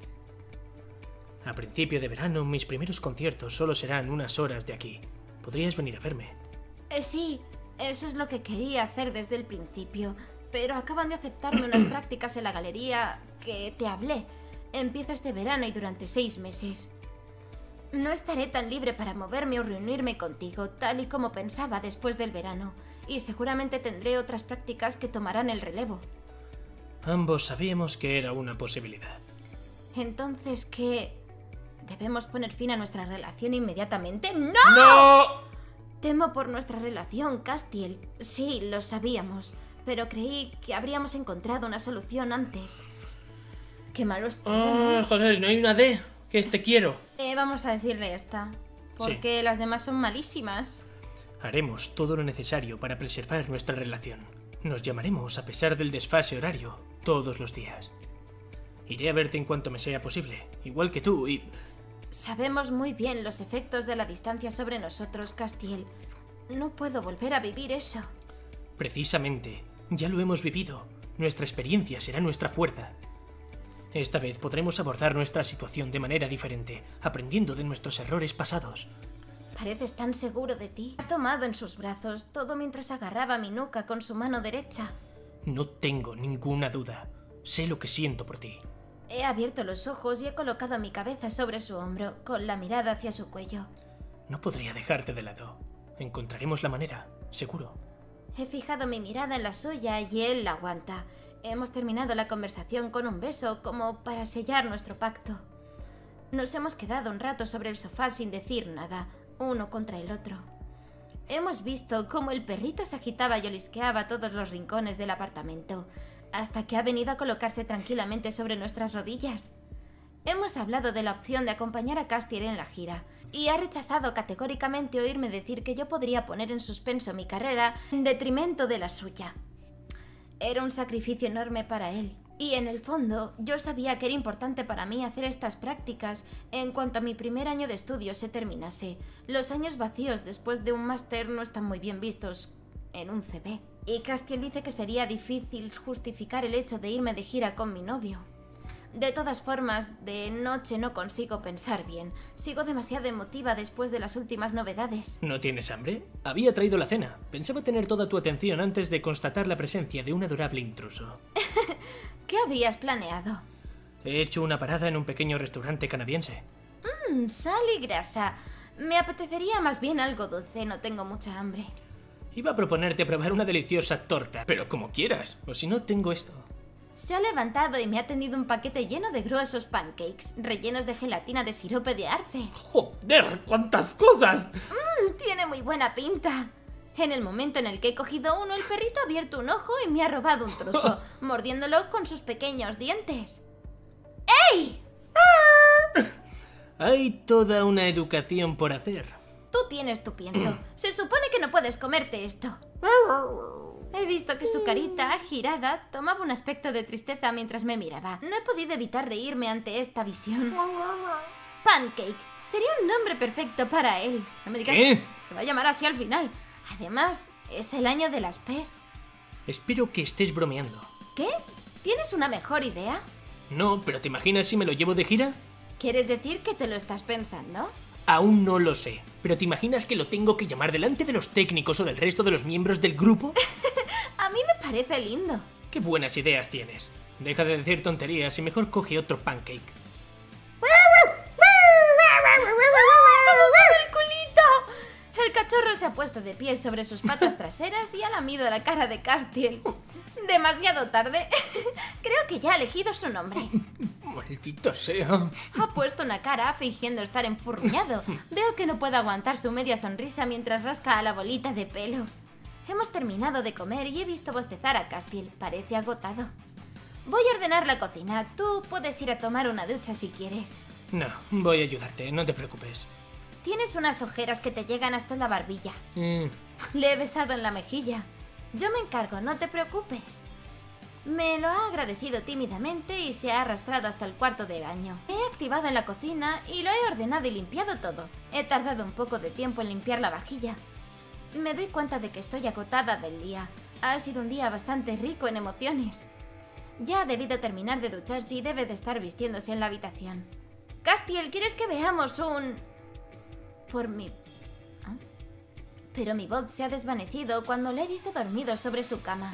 A principio de verano, mis primeros conciertos solo serán unas horas de aquí. ¿Podrías venir a verme? Eh, sí, eso es lo que quería hacer desde el principio, pero acaban de aceptarme unas prácticas en la galería que te hablé. Empieza este verano y durante seis meses. No estaré tan libre para moverme o reunirme contigo, tal y como pensaba después del verano, y seguramente tendré otras prácticas que tomarán el relevo. Ambos sabíamos que era una posibilidad. Entonces, ¿qué? ¿Debemos poner fin a nuestra relación inmediatamente? ¡No! ¡No! Temo por nuestra relación, Castiel. Sí, lo sabíamos, pero creí que habríamos encontrado una solución antes. Qué malo estoy, Ah, ¿no? joder, ¿no hay una D? Que es te quiero. Eh, vamos a decirle esta, porque las demás son malísimas. Haremos todo lo necesario para preservar nuestra relación. Nos llamaremos a pesar del desfase horario, todos los días. Iré a verte en cuanto me sea posible, igual que tú y... Sabemos muy bien los efectos de la distancia sobre nosotros, Castiel. No puedo volver a vivir eso. Precisamente, ya lo hemos vivido. Nuestra experiencia será nuestra fuerza. Esta vez podremos abordar nuestra situación de manera diferente, aprendiendo de nuestros errores pasados. Pareces tan seguro de ti. Ha tomado en sus brazos, todo mientras agarraba mi nuca con su mano derecha. No tengo ninguna duda. Sé lo que siento por ti. He abierto los ojos y he colocado mi cabeza sobre su hombro, con la mirada hacia su cuello. No podría dejarte de lado. Encontraremos la manera, seguro. He fijado mi mirada en la suya y él la aguanta. Hemos terminado la conversación con un beso, como para sellar nuestro pacto. Nos hemos quedado un rato sobre el sofá sin decir nada, uno contra el otro. Hemos visto cómo el perrito se agitaba y olisqueaba todos los rincones del apartamento, hasta que ha venido a colocarse tranquilamente sobre nuestras rodillas. Hemos hablado de la opción de acompañar a Castiel en la gira, y ha rechazado categóricamente oírme decir que yo podría poner en suspenso mi carrera en detrimento de la suya. Era un sacrificio enorme para él, y en el fondo yo sabía que era importante para mí hacer estas prácticas en cuanto a mi primer año de estudio se terminase. Los años vacíos después de un máster no están muy bien vistos en un C V. Y Castiel dice que sería difícil justificar el hecho de irme de gira con mi novio. De todas formas, de noche no consigo pensar bien. Sigo demasiado emotiva después de las últimas novedades. ¿No tienes hambre? Había traído la cena. Pensaba tener toda tu atención antes de constatar la presencia de un adorable intruso. ¿Qué habías planeado? He hecho una parada en un pequeño restaurante canadiense. Mmm, sal y grasa. Me apetecería más bien algo dulce, no tengo mucha hambre. Iba a proponerte probar una deliciosa torta, pero como quieras, o si no, tengo esto. Se ha levantado y me ha tendido un paquete lleno de gruesos pancakes, rellenos de gelatina de sirope de arce. ¡Joder! ¡Cuántas cosas! Mmm, tiene muy buena pinta. En el momento en el que he cogido uno, el perrito ha abierto un ojo y me ha robado un trozo, mordiéndolo con sus pequeños dientes. ¡Ey! Hay toda una educación por hacer. Tú tienes tu pienso. Se supone que no puedes comerte esto. He visto que su carita, girada, tomaba un aspecto de tristeza mientras me miraba. No he podido evitar reírme ante esta visión. Pancake. Sería un nombre perfecto para él. No me digas ¿Qué? que se va a llamar así al final. Además, es el año de las P E S. Espero que estés bromeando. ¿Qué? ¿Tienes una mejor idea? No, pero ¿te imaginas si me lo llevo de gira? ¿Quieres decir que te lo estás pensando? Aún no lo sé, pero ¿te imaginas que lo tengo que llamar delante de los técnicos o del resto de los miembros del grupo? A mí me parece lindo. ¡Qué buenas ideas tienes! Deja de decir tonterías y mejor coge otro pancake. ¡El culito! El cachorro se ha puesto de pie sobre sus patas traseras y ha lamido la cara de Castiel. Demasiado tarde. Creo que ya ha elegido su nombre. Maldito sea. Ha puesto una cara fingiendo estar enfurruñado. Veo que no puede aguantar su media sonrisa mientras rasca a la bolita de pelo. Hemos terminado de comer y he visto bostezar a Castiel. Parece agotado. Voy a ordenar la cocina. Tú puedes ir a tomar una ducha si quieres. No, voy a ayudarte, no te preocupes. Tienes unas ojeras que te llegan hasta la barbilla. Mm. Le he besado en la mejilla. Yo me encargo, no te preocupes. Me lo ha agradecido tímidamente y se ha arrastrado hasta el cuarto de baño. Me he activado en la cocina y lo he ordenado y limpiado todo. He tardado un poco de tiempo en limpiar la vajilla. Me doy cuenta de que estoy agotada del día. Ha sido un día bastante rico en emociones. Ya ha debido terminar de ducharse y debe de estar vistiéndose en la habitación. Castiel, ¿quieres que veamos un...? Por mi... ¿Ah? Pero mi voz se ha desvanecido cuando le he visto dormido sobre su cama.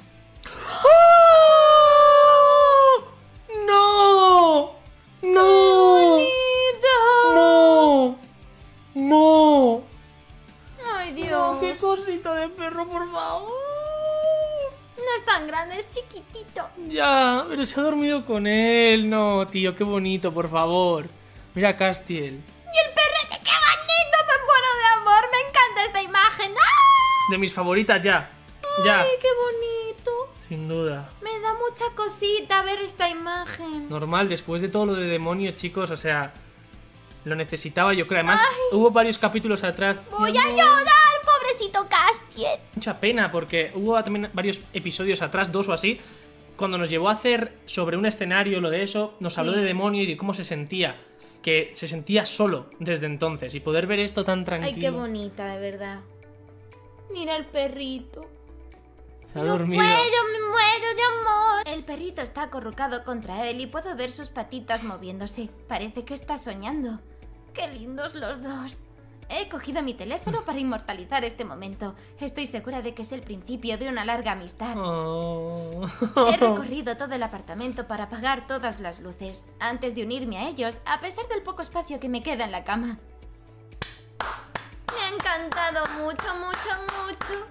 ¡No! ¡No! ¡No! ¡No! ¡Ay, Dios! No, ¡qué cosita de perro, por favor! No es tan grande, es chiquitito. Ya, pero se ha dormido con él. No, tío, qué bonito, por favor. Mira, Castiel. ¡Y el perrete, qué bonito! ¡Me muero de amor! ¡Me encanta esta imagen! ¡Ah! De mis favoritas ya. Ya. ¡Ay, qué bonito! Sin duda. Me da mucha cosita ver esta imagen. Normal, después de todo lo de demonio, chicos, o sea, lo necesitaba yo creo. Además, Ay. hubo varios capítulos atrás. ¡Voy Mi a amor. llorar, pobrecito Castiel! Mucha pena, porque hubo también varios episodios atrás, dos o así, cuando nos llevó a hacer sobre un escenario lo de eso, nos Sí. habló de demonio y de cómo se sentía. Que se sentía solo desde entonces. Y poder ver esto tan tranquilo. Ay, qué bonita, de verdad. Mira el perrito. Se ha No dormido. puedo, me muero de amor. El perrito está acurrucado contra él y puedo ver sus patitas moviéndose. Parece que está soñando. Qué lindos los dos. He cogido mi teléfono para inmortalizar este momento. Estoy segura de que es el principio de una larga amistad. Oh. He recorrido todo el apartamento para apagar todas las luces, antes de unirme a ellos, a pesar del poco espacio que me queda en la cama. Me ha encantado mucho, mucho, mucho.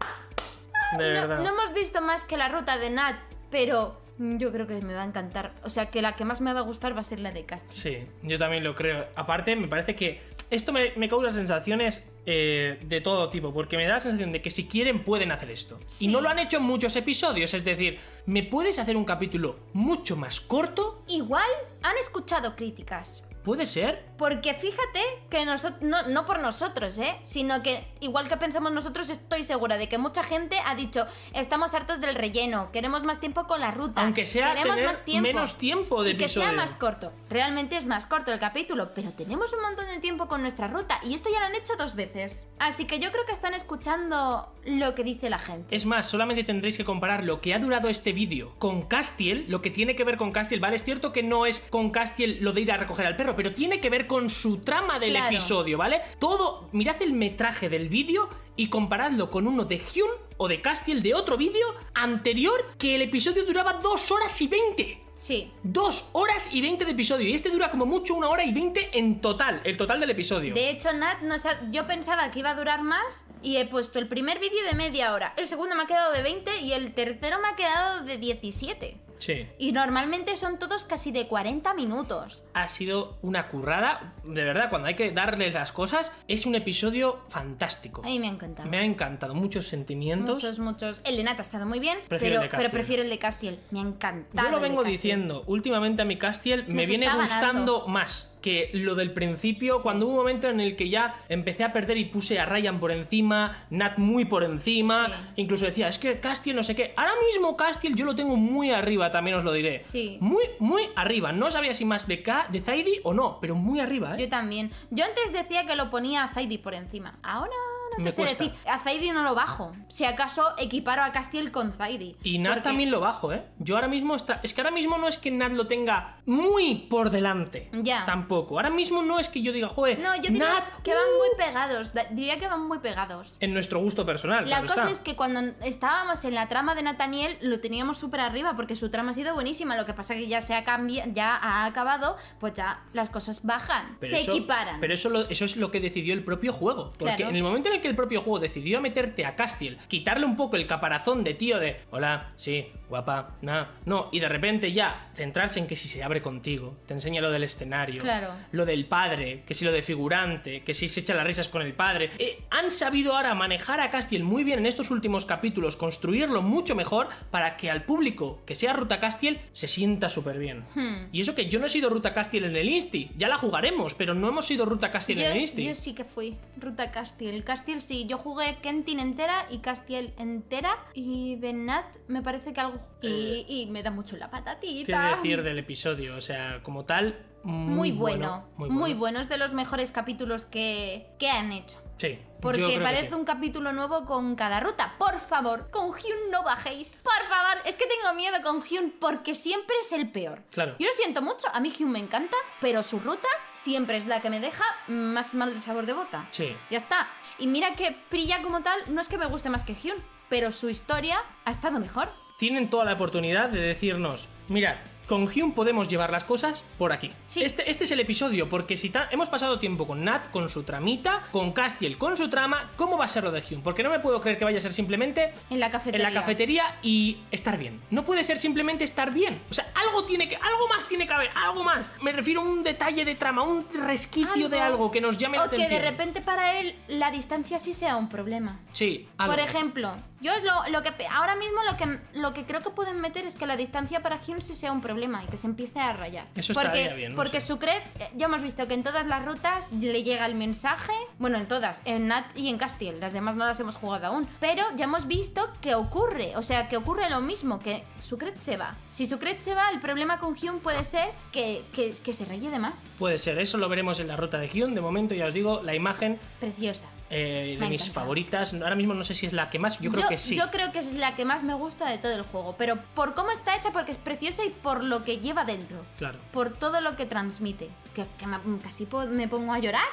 De No, verdad. no hemos visto más que la ruta de Nat, pero yo creo que me va a encantar. O sea, que la que más me va a gustar va a ser la de Castiel. Sí, yo también lo creo. Aparte, me parece que esto me, me causa sensaciones eh, de todo tipo, porque me da la sensación de que si quieren pueden hacer esto. Sí. Y no lo han hecho en muchos episodios, es decir, ¿me puedes hacer un capítulo mucho más corto? Igual han escuchado críticas. ¿Puede ser? Porque fíjate que nosotros, no, no por nosotros, ¿eh? Sino que igual que pensamos nosotros, estoy segura de que mucha gente ha dicho, estamos hartos del relleno, queremos más tiempo con la ruta. Aunque sea queremos tener más tiempo, menos tiempo de y que episodio. sea más corto. Realmente es más corto el capítulo, pero tenemos un montón de tiempo con nuestra ruta y esto ya lo han hecho dos veces. Así que yo creo que están escuchando lo que dice la gente. Es más, solamente tendréis que comparar lo que ha durado este vídeo con Castiel, lo que tiene que ver con Castiel, ¿vale? Es cierto que no es con Castiel lo de ir a recoger al perro, pero tiene que ver con su trama del Claro. episodio, ¿vale? Todo, mirad el metraje del vídeo y comparadlo con uno de Hyun o de Castiel de otro vídeo anterior, que el episodio duraba dos horas y veinte. Sí. Dos horas y veinte de episodio, y este dura como mucho una hora y veinte en total, el total del episodio. De hecho, Nat, nos ha- yo pensaba que iba a durar más y he puesto el primer vídeo de media hora, el segundo me ha quedado de veinte y el tercero me ha quedado de diecisiete. Sí. Y normalmente son todos casi de cuarenta minutos. Ha sido una currada, de verdad, cuando hay que darles las cosas, es un episodio fantástico. A mí me ha encantado. Me ha encantado, muchos sentimientos. Muchos, muchos. El de Nat ha estado muy bien, Prefiero el pero, de pero Castiel. prefiero el de Castiel. Me ha encantado. Yo lo el de vengo Castiel. diciendo, últimamente a mi Castiel me Nos viene está gustando ganando. más que lo del principio, Sí. cuando hubo un momento en el que ya empecé a perder y puse a Ryan por encima, Nat muy por encima, Sí. incluso decía, es que Castiel no sé qué. Ahora mismo Castiel yo lo tengo muy arriba, también os lo diré. Sí. Muy, muy arriba. No sabía si más de K, de Zaidi o no, pero muy arriba, ¿eh? Yo también. Yo antes decía que lo ponía a Zaidi por encima. Ahora no Me te sé cuesta. decir. A Zaidi no lo bajo. Si acaso equiparo a Castiel con Zaidi. Y Nat Porque- también lo bajo, ¿eh? Yo ahora mismo está... Es que ahora mismo no es que Nat lo tenga muy por delante. Ya. Tampoco. Ahora mismo no es que yo diga, joder, No, yo diría Nat, que van uh, muy pegados. da- Diría que van muy pegados. en nuestro gusto personal. La claro cosa está. es que cuando estábamos en la trama de Nathaniel lo teníamos súper arriba porque su trama ha sido buenísima. Lo que pasa que ya se ha cambiado, ya ha acabado, pues ya las cosas bajan, Pero se eso- equiparan. Pero eso, lo- eso es lo que decidió el propio juego. Porque Claro. en el momento en el que el propio juego decidió meterte a Castiel, quitarle un poco el caparazón de tío de hola, sí, guapa, nada, no, y de repente ya centrarse en que si se abre contigo, te enseña lo del escenario, Claro. lo del padre, que si lo de figurante, que si se echa las risas con el padre. Eh, han sabido ahora manejar a Castiel muy bien en estos últimos capítulos, construirlo mucho mejor para que al público que sea Ruta Castiel se sienta súper bien. Hmm. Y eso que yo no he sido Ruta Castiel en el Insti, ya la jugaremos, pero no hemos sido Ruta Castiel Yo, en el Insti. yo sí que fui Ruta Castiel. Castiel sí, yo jugué Kentin entera y Castiel entera. Y de Nat me parece que algo. Y, y me da mucho la ¿Qué patatita. decir del episodio? O sea, como tal, muy, Muy bueno, muy muy bueno. bueno. Es de los mejores capítulos que, que han hecho. Sí, yo Porque creo que parece sí. un capítulo nuevo con cada ruta. Por favor, con Hyun no bajéis. Por favor, es que tengo miedo con Hyun porque siempre es el peor. Claro. Yo lo siento mucho, a mí Hyun me encanta, pero su ruta siempre es la que me deja más mal sabor de boca. Sí. Ya está. Y mira que Priya como tal no es que me guste más que Hyun, pero su historia ha estado mejor. Tienen toda la oportunidad de decirnos, mirad, con Hyun podemos llevar las cosas por aquí. Sí. Este, este es el episodio, porque si ta- hemos pasado tiempo con Nat, con su tramita, con Castiel, con su trama, ¿cómo va a ser lo de Hyun? Porque no me puedo creer que vaya a ser simplemente En la en cafetería. la cafetería y estar bien. No puede ser simplemente estar bien. O sea, algo tiene que, algo más tiene que haber, algo más. Me refiero a un detalle de trama, un resquicio de algo que nos llame la O que atención. de repente para él la distancia sí sea un problema. Sí, algo. Por ejemplo, yo es lo, lo que pe- ahora mismo lo que, lo que creo que pueden meter es que la distancia para Hyun sí sea un problema y que se empiece a rayar. Eso porque, estaría bien, no Porque sé. Sucret, eh, ya hemos visto que en todas las rutas le llega el mensaje, bueno, en todas, en Nat y en Castiel, las demás no las hemos jugado aún, pero ya hemos visto que ocurre, o sea, que ocurre lo mismo, que Sucret se va. Si Sucret se va, el problema con Hyun puede ser que, que, que se raye de más. Puede ser, eso lo veremos en la ruta de Hyun. De momento ya os digo, la imagen Preciosa. eh, de Me ha mis encantado. favoritas. Ahora mismo no sé si es la que más, yo creo que sí. Yo creo que es la que más me gusta de todo el juego, pero por cómo está hecha, porque es preciosa y por lo que lleva dentro. Claro. Por todo lo que transmite. Que, que me- casi po- me pongo a llorar.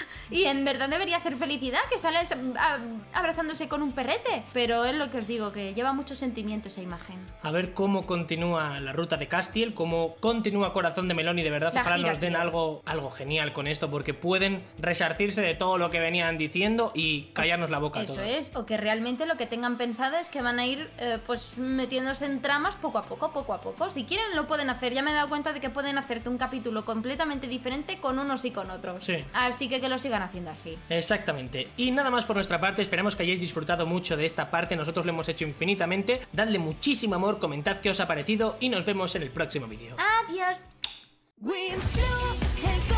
Y en verdad debería ser felicidad que sales a- abrazándose con un perrete. Pero es lo que os digo, que lleva mucho sentimiento esa imagen. A ver cómo continúa la ruta de Castiel, cómo continúa Corazón de Melón y de verdad La ojalá gira, nos den tío. algo, algo genial con esto porque pueden resarcirse de todo lo que venían diciendo haciendo y callarnos la boca a Eso todos. es, o que realmente lo que tengan pensado es que van a ir eh, pues metiéndose en tramas poco a poco, poco a poco. Si quieren lo pueden hacer, ya me he dado cuenta de que pueden hacerte un capítulo completamente diferente con unos y con otros. Sí. Así que que lo sigan haciendo así. Exactamente. Y nada más por nuestra parte, esperamos que hayáis disfrutado mucho de esta parte, nosotros lo hemos hecho infinitamente. Dadle muchísimo amor, comentad qué os ha parecido y nos vemos en el próximo vídeo. Adiós. We flew